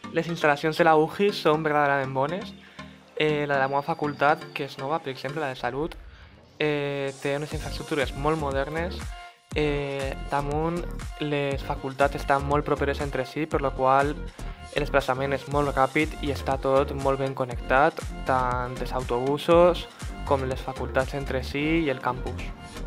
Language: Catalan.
Les instal·lacions de la UJI són verdaderament bones. La de la meva facultat, que és nova, per exemple, la de Salut, té unes infraestructures molt modernes. Damunt, les facultats estan molt properes entre si, per la qual el desplaçament és molt ràpid i està tot molt ben connectat, tant els autobusos com les facultats entre si i el campus.